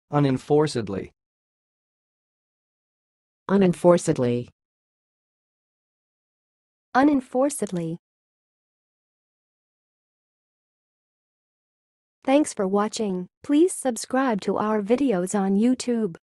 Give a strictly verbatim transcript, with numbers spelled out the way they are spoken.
unenforcedly, unenforcedly, unenforcedly. Thanks for watching. Please subscribe to our videos on YouTube.